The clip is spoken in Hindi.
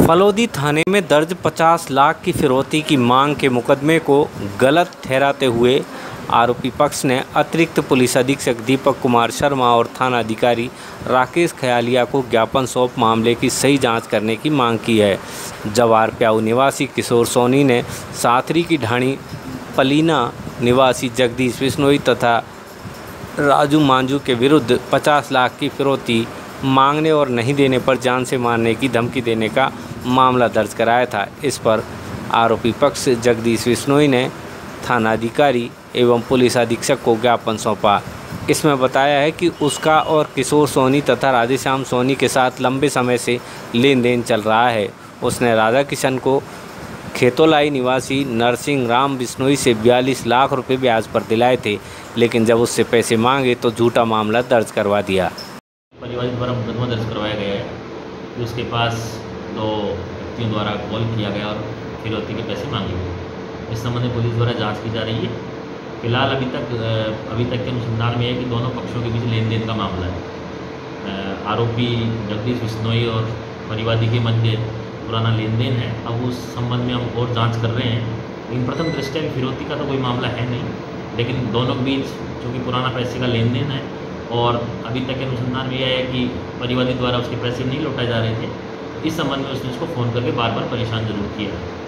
फलौदी थाने में दर्ज 50 लाख की फिरौती की मांग के मुकदमे को गलत ठहराते हुए आरोपी पक्ष ने अतिरिक्त पुलिस अधीक्षक दीपक कुमार शर्मा और थाना अधिकारी राकेश खयालिया को ज्ञापन सौंप मामले की सही जांच करने की मांग की है। जवार प्याऊ निवासी किशोर सोनी ने साथरी की ढाणी पलीना निवासी जगदीश बिश्नोई तथा राजू मांझू के विरुद्ध 50 लाख की फिरौती मांगने और नहीं देने पर जान से मारने की धमकी देने का मामला दर्ज कराया था। इस पर आरोपी पक्ष जगदीश बिश्नोई ने थानाधिकारी एवं पुलिस अधीक्षक को ज्ञापन सौंपा। इसमें बताया है कि उसका और किशोर सोनी तथा राधेश्याम सोनी के साथ लंबे समय से लेन देन चल रहा है। उसने राधा किशन को खेतोलाई निवासी नरसिंह राम बिश्नोई से 42 लाख रुपए ब्याज पर दिलाए थे, लेकिन जब उससे पैसे मांगे तो झूठा मामला दर्ज करवा दिया। परिवार द्वारा मुकदमा दर्ज करवाया गया है कि उसके पास 2 व्यक्तियों द्वारा कॉल किया गया और फिरौती के पैसे मांगे गए। इस संबंध में पुलिस द्वारा जांच की जा रही है। फिलहाल अभी तक के अनुसंधान में है कि दोनों पक्षों के बीच लेन देन का मामला है। आरोपी जगदीश बिश्नोई और परिवादी के मध्य पुराना लेन देन है। अब उस संबंध में हम और जाँच कर रहे हैं। लेकिन प्रथम दृष्टया फिरौती का तो कोई मामला है नहीं, लेकिन दोनों के बीच चूँकि पुराना पैसे का लेन देन है और अभी तक के अनुसंधान में यह है कि परिवादी द्वारा उसके पैसे नहीं लौटाए जा रहे थे। इस संबंध में उसने उसको फ़ोन करके बार बार परेशान जरूर किया।